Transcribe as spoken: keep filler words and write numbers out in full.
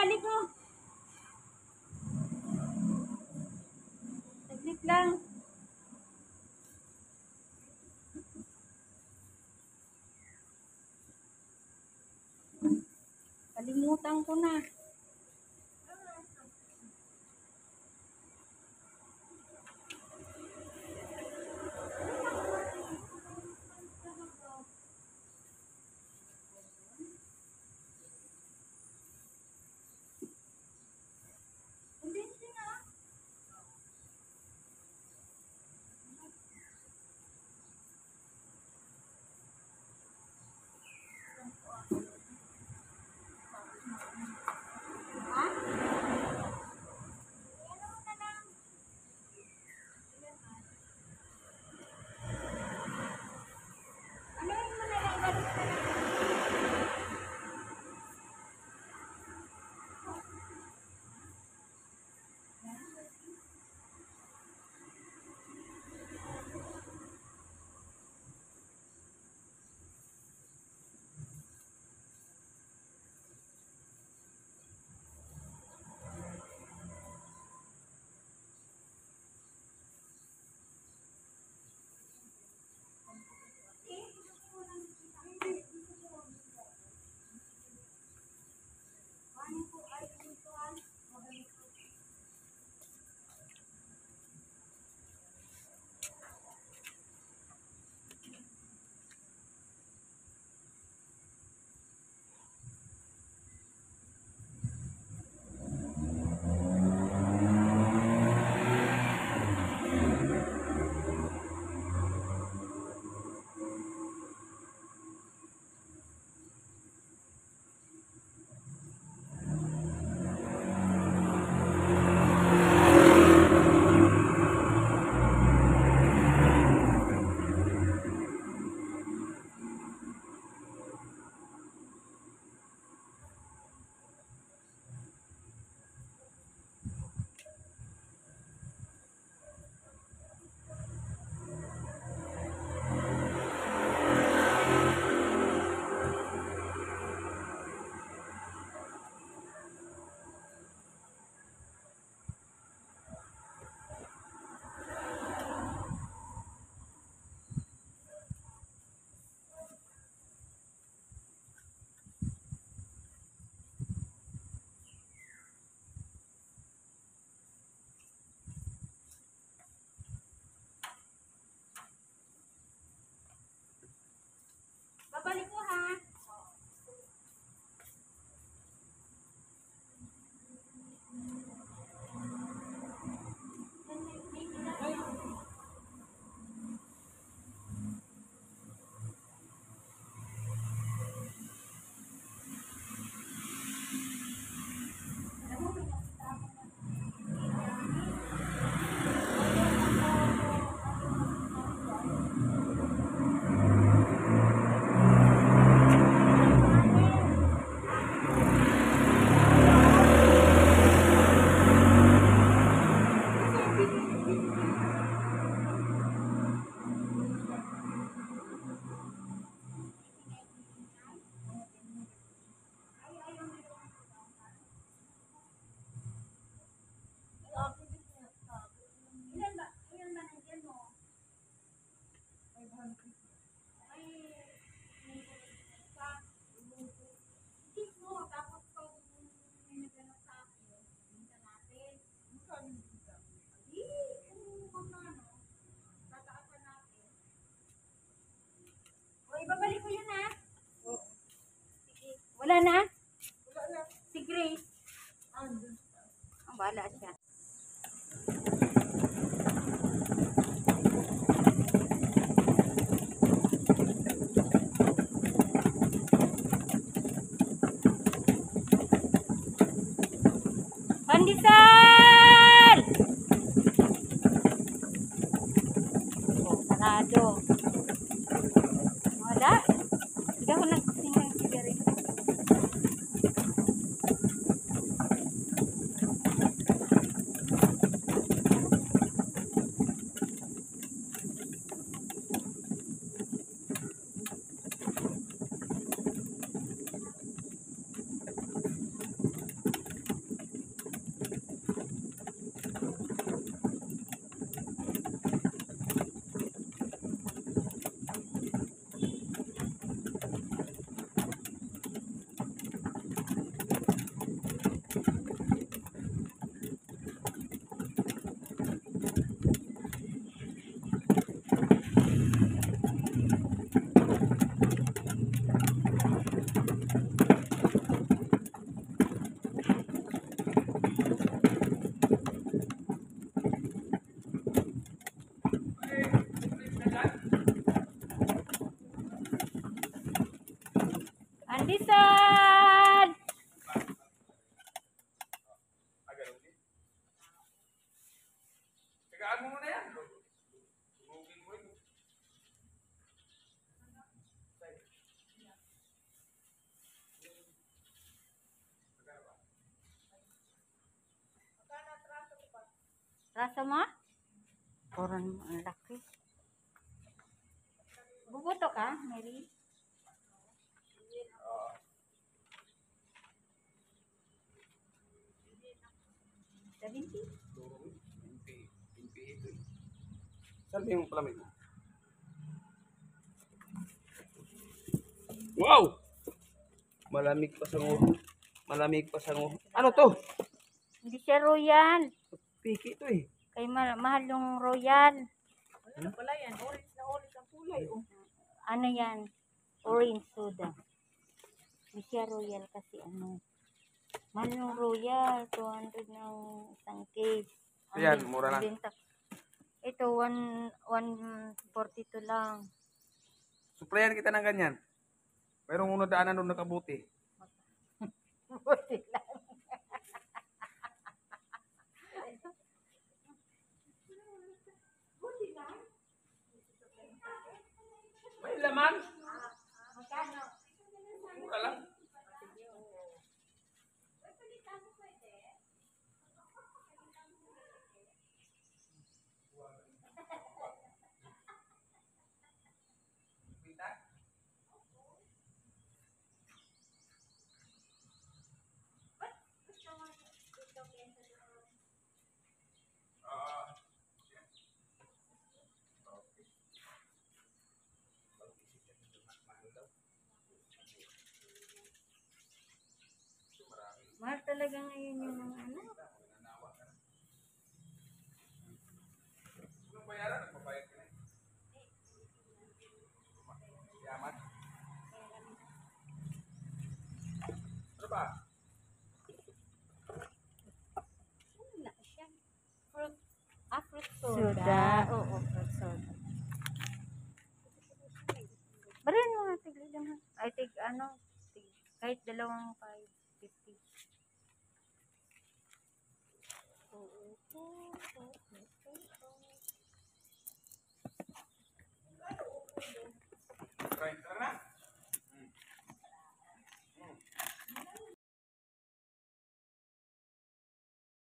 babalik ko. Saglit lang. Kalimutan ko na. Babalik ko ha. Ibabalik ko yun ha. Wala na? Wala na. Si Grace. Ando. Ang bahala siya. Pandesal! Oh, sarado. Wala. Hindi ako nagsisingang ng sigarilyo. Madison! Tagaan mo muna yan. Tulugin mo yun. Raso mo? Koron mo, ang laki. Bubuto ka, Mary? Seventy? Saan ba yung palamig mo? Wow! Malamig pa sa nguho. Malamig pa sa nguho. Ano to? Hindi siya royal. Piki to eh. Kay ma- mahal yung royal. Ano pala yan? Orange na orange ang kulay. Oh. Ano yan? Orange soda. Hindi siya royal kasi ano. Mahal yung royal. two hundred ng isang case. Ang Ayan, bin- mura lang. ang binta- Ito, one forty-two lang. Suplayan kita ng ganyan. Mayroong una daanan doon nakabuti. Buti lang. May laman. Mura lang. Mahal talaga ngayon yung mga ano. Anong bayaran? Nagbabayad ka na eh. Yaman. Ano ba? Wala siya. Fruit, ah, fruit soda. Oo, fruit soda. Barin mo nga, tigli naman. Ay, tig, ano, tig, kahit dalawang five fifty. Oo, oo, oo.